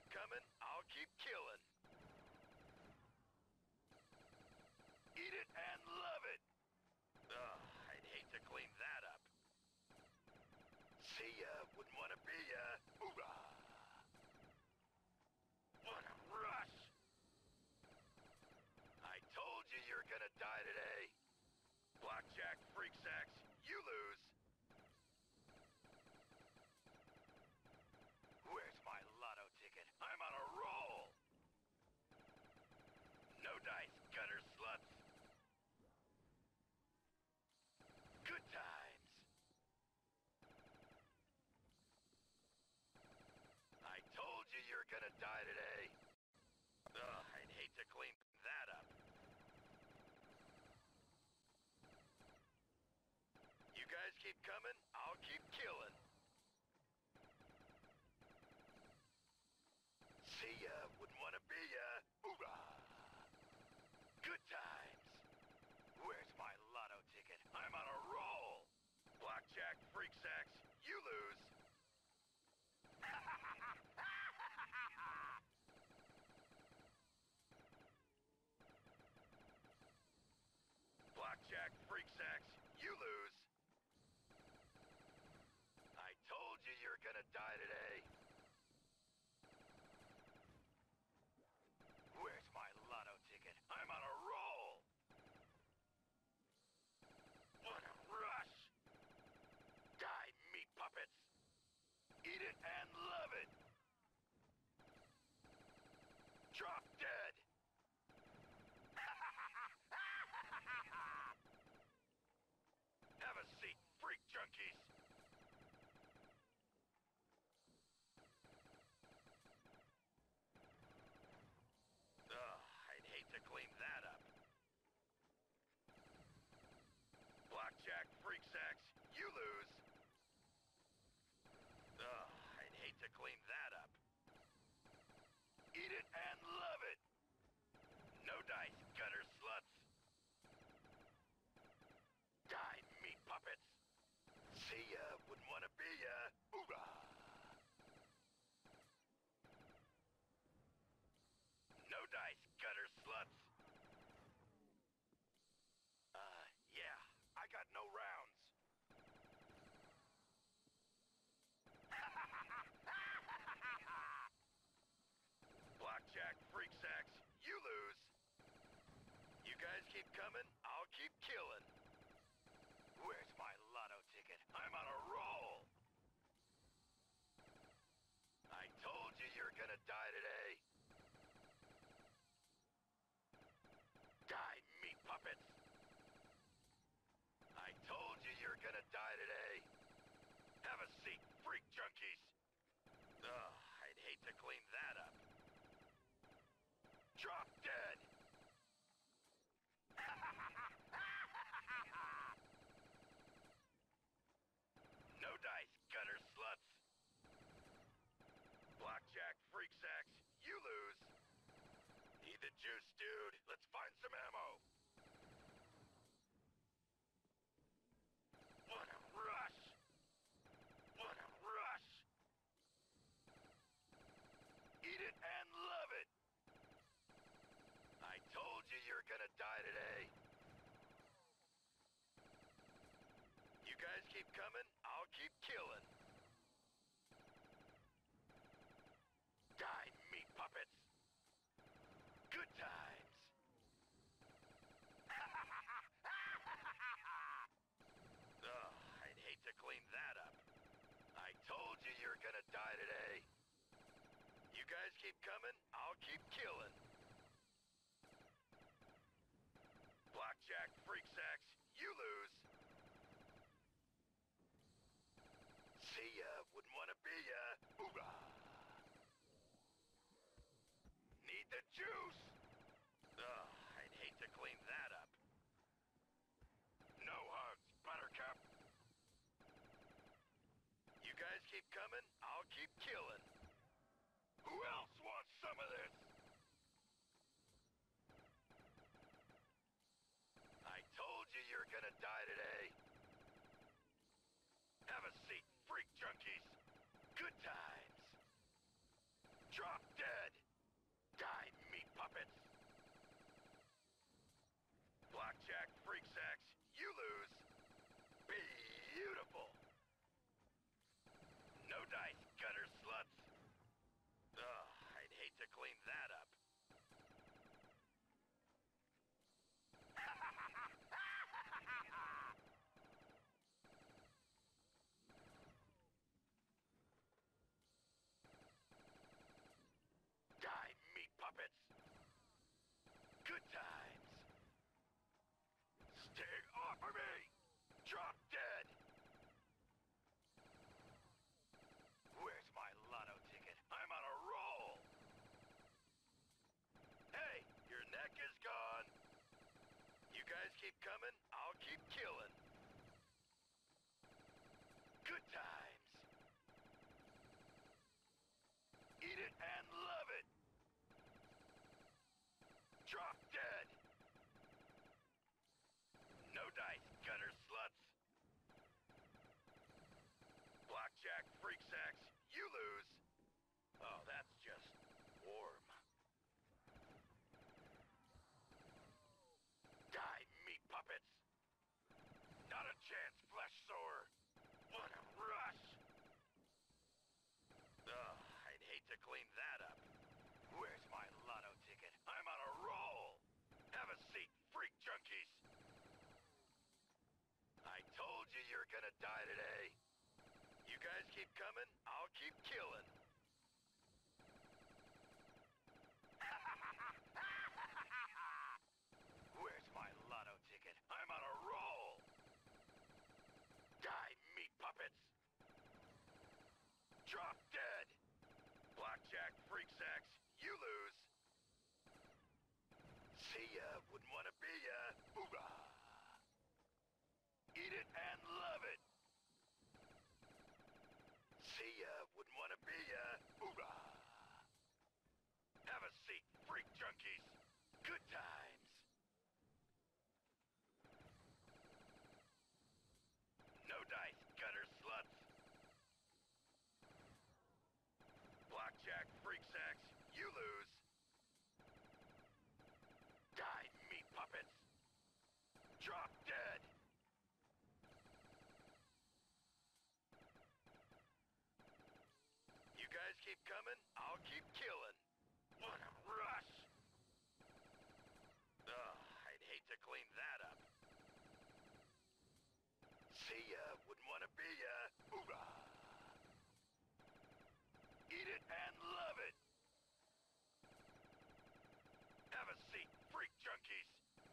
keep coming, I'll keep killing. Eat it and love it! Ugh, I'd hate to clean that up. See ya, wouldn't wanna be ya. Hoorah! What a rush! I told you you're gonna die today. Blackjack, freak sacks, you lose. Where's my lotto ticket? I'm on a roll! No dice, gutter sluts. Good times. I told you you're gonna die today. Ugh, I'd hate to clean that up. You guys keep coming, I'll keep killing. See ya, wouldn't wanna be ya. Hoorah! Good times. Where's my lotto ticket? I'm on a roll! Blackjack, freak sacks, you lose. Blackjack, freak sacks, you lose. I told you you're gonna die today. Where's my lotto ticket? I'm on a roll! What a rush! Die, meat puppets! Eat it and love it! Drop dead! Have a seat, freak junkies! Ugh, I'd hate to clean that up. Blackjack, freak sacks, you lose. Ugh, I'd hate to clean that up. Eat it and love it! No dice, gutter sluts. Die, meat puppets. See ya, wouldn't wanna be ya. Hoorah! No dice, gutter sluts. Yeah, I got no rounds. Blackjack, freak sacks, you lose. You guys keep coming, I'll keep killing. Where's my lotto ticket? I'm on a roll! I told you you're gonna die today. Die, meat puppets! I told you you're gonna die today. Have a seat, freak junkies! Ugh, I'd hate to clean that up. Drop dead! No dice, gutter sluts! Blackjack, freak sacks, you lose! Need the juice, dude. Let's find some ammo. What a rush! What a rush! Eat it and love it! I told you you're gonna die today. You guys keep coming, I'll keep killing. Die, meat puppets! Good times. Ugh, I'd hate to clean that up. I told you you're gonna die today. You guys keep coming, I'll keep killing. Blackjack, freak sacks, you lose. See ya, wouldn't wanna be ya. Hoorah! Need the juice! Ugh, I'd hate to clean that up. No hugs, Buttercup. You guys keep coming, I'll keep killing. Who else wants some of this? I told you you're gonna die today. Have a seat, freak junkies. Good times. Drop coming, I'll keep killing. Good times. Eat it and love it. Drop dead. No dice, gutter sluts. Blackjack, freak sacks, you lose. Oh, that's just warm. Die, meat puppets. Not a chance, flesh sore. What a rush. Ugh, I'd hate to clean that up. Where's my lotto ticket? I'm on a roll. Have a seat, freak junkies. I told you you're gonna die today. You guys keep coming, I'll keep killing. Where's my lotto ticket? I'm on a roll. Die, meat puppets. Drop dead. Blackjack, freak sacks, you lose. See ya, wouldn't wanna be ya. Hoorah! Eat it and love it. See ya, wouldn't wanna be ya. Hoorah! Have a seat, freak junkies. Good times. No dice, gutter sluts. Blackjack, freak sacks, you lose. Die, meat puppets. Drop dead. You guys keep coming, I'll keep killing. What a rush. Ugh, I'd hate to clean that up. See ya, wouldn't wanna be ya. Hoorah! Eat it and love it. Have a seat, freak junkies.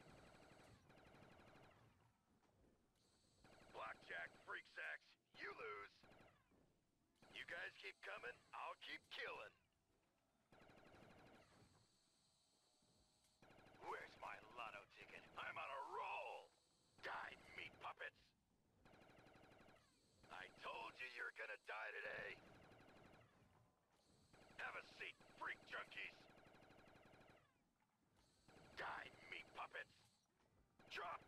Blackjack, freak sacks, you lose. You guys keep coming, I'll keep killing. Where's my lotto ticket? I'm on a roll. Die, meat puppets. I told you you're gonna die today. Have a seat, freak junkies. Die, meat puppets. Drop